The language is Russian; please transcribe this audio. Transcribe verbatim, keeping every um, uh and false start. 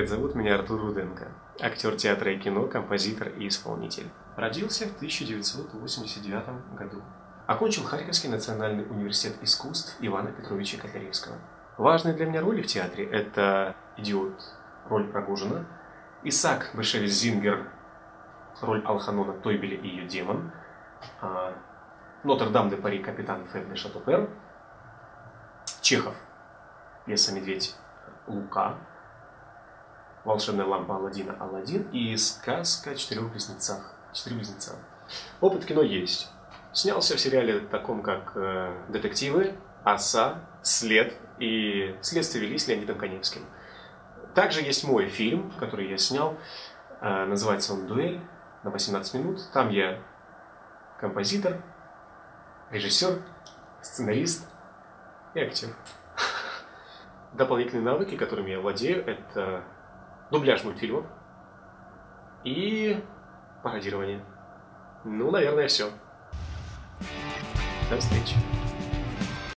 привет, зовут меня Артур Руденко. Актер театра и кино, композитор и исполнитель. Родился в тысяча девятьсот восемьдесят девятом году. Окончил Харьковский национальный университет искусств Ивана Петровича Котляревского. Важные для меня роли в театре – это «Идиот», роль Рогожина, Исаак Башевич Зингер, роль Алханона Тойбеля и ее демон, Нотр-Дам де Пари, капитан Феб де Шатопер, Чехов, пьеса «Медведь Лука», «Волшебная лампа Аладдина» Аладдин и сказка о четырех близнецах. Четыре близнеца. Опыт кино есть. Снялся в сериале таком, как э, «Детективы», «Оса», «След» и «Следствие вели» с Леонидом Каневским. Также есть мой фильм, который я снял. Э, называется он «Дуэль» на восемнадцать минут. Там я композитор, режиссер, сценарист и актер. Дополнительные навыки, которыми я владею, это дубляж мультфильмов и пародирование. Ну, наверное, все. До встречи.